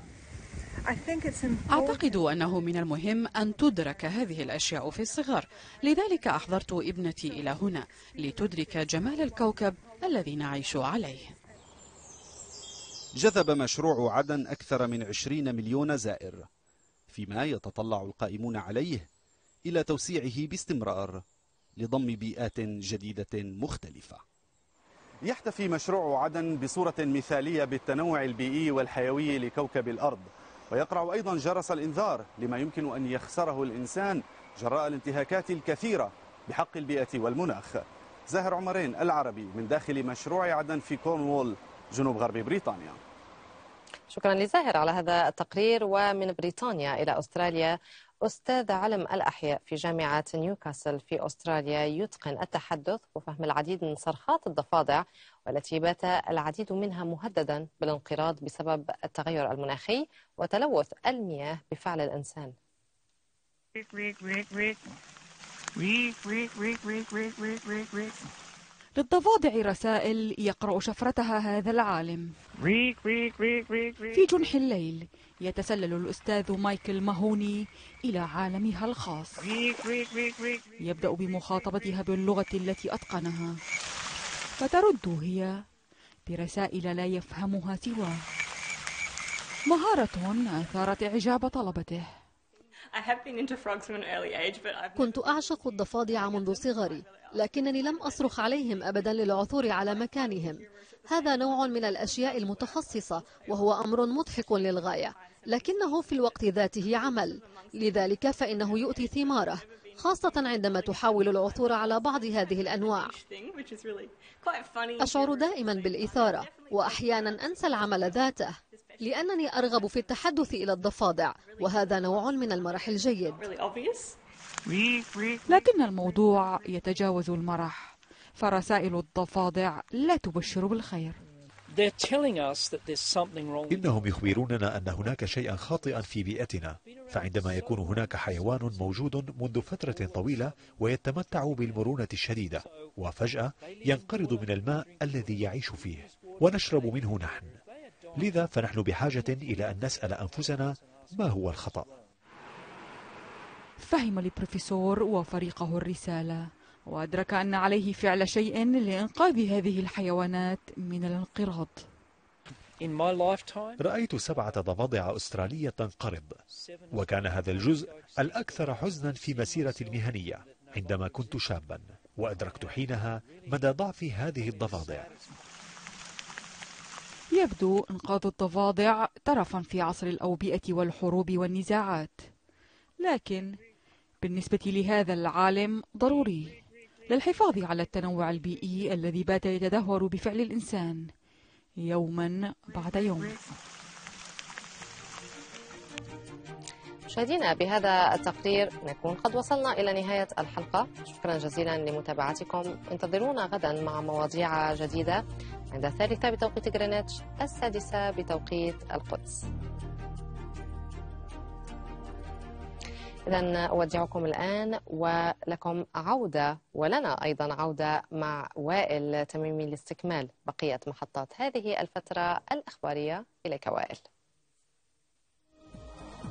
أعتقد أنه من المهم أن تدرك هذه الأشياء في الصغر، لذلك أحضرت ابنتي إلى هنا لتدرك جمال الكوكب الذي نعيش عليه. جذب مشروع عدن أكثر من عشرين مليون زائر، فيما يتطلع القائمون عليه إلى توسيعه باستمرار لضم بيئات جديدة مختلفة. يحتفي مشروع عدن بصورة مثالية بالتنوع البيئي والحيوي لكوكب الأرض، ويقرع أيضا جرس الإنذار لما يمكن أن يخسره الإنسان جراء الانتهاكات الكثيرة بحق البيئة والمناخ. زاهر عمرين، العربي، من داخل مشروع عدن في كورنوول جنوب غرب بريطانيا. شكرا لزاهر على هذا التقرير. ومن بريطانيا إلى أستراليا، أستاذ علم الأحياء في جامعة نيوكاسل في أستراليا يتقن التحدث وفهم العديد من صرخات الضفادع، والتي بات العديد منها مهددا بالانقراض بسبب التغير المناخي وتلوث المياه بفعل الإنسان. للضفادع رسائل يقرأ شفرتها هذا العالم. في جنح الليل يتسلل الأستاذ مايكل ماهوني إلى عالمها الخاص. يبدأ بمخاطبتها باللغة التي أتقنها، فترد هي برسائل لا يفهمها سواه. مهارة أثارت إعجاب طلبته. كنت أعشق الضفادع منذ صغري، لكنني لم أصرخ عليهم أبدا للعثور على مكانهم. هذا نوع من الأشياء المتخصصة، وهو أمر مضحك للغاية، لكنه في الوقت ذاته عمل، لذلك فإنه يؤتي ثماره، خاصة عندما تحاول العثور على بعض هذه الأنواع. أشعر دائما بالإثارة، وأحيانا أنسى العمل ذاته، لأنني أرغب في التحدث إلى الضفادع، وهذا نوع من المرح الجيد. لكن الموضوع يتجاوز المرح، فرسائل الضفادع لا تبشر بالخير. إنهم يخبروننا أن هناك شيئا خاطئا في بيئتنا، فعندما يكون هناك حيوان موجود منذ فترة طويلة ويتمتع بالمرونة الشديدة، وفجأة ينقرض من الماء الذي يعيش فيه ونشرب منه نحن، لذا فنحن بحاجة إلى أن نسأل أنفسنا ما هو الخطأ. فهم البروفيسور وفريقه الرسالة، وأدرك أن عليه فعل شيء لإنقاذ هذه الحيوانات من الانقراض. رأيت سبعة ضفادع أسترالية تنقرض، وكان هذا الجزء الأكثر حزنا في مسيرتي المهنية عندما كنت شابا، وأدركت حينها مدى ضعف هذه الضفادع. يبدو إنقاذ الضفادع ترفا في عصر الأوبئة والحروب والنزاعات، لكن بالنسبة لهذا العالم ضروري للحفاظ على التنوع البيئي الذي بات يتدهور بفعل الإنسان يوما بعد يوم. مشاهدينا، بهذا التقرير نكون قد وصلنا إلى نهاية الحلقة. شكرا جزيلا لمتابعتكم. انتظرونا غدا مع مواضيع جديدة عند الثالثة بتوقيت غرينتش، السادسة بتوقيت القدس. إذن أودعكم الآن، ولكم عودة ولنا أيضا عودة مع وائل تميمي لاستكمال بقية محطات هذه الفترة الإخبارية. إليك وائل.